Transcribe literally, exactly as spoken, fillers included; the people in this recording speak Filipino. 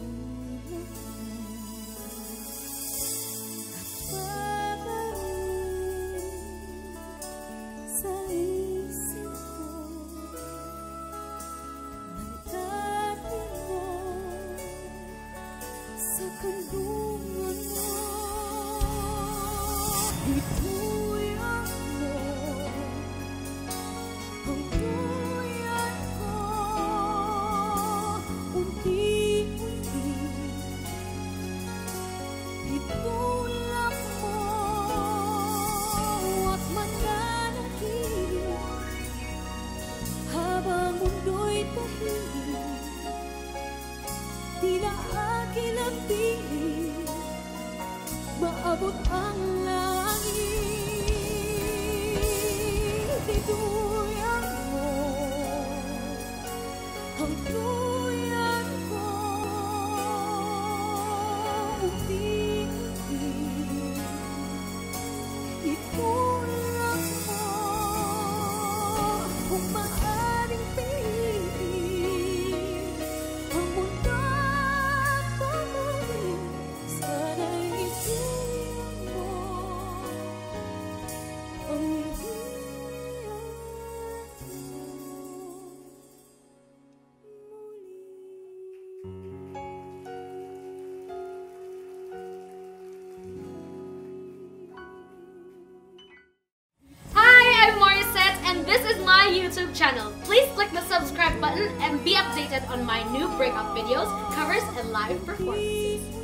Tila akin ang piling, maabot ang langit. Ituyan mo ang tuyan ko, unti-unti itulak mo. Kung maaaring piliin ang mundo, this is my YouTube channel. Please click the subscribe button and be updated on my new breakout videos, covers, and live performances.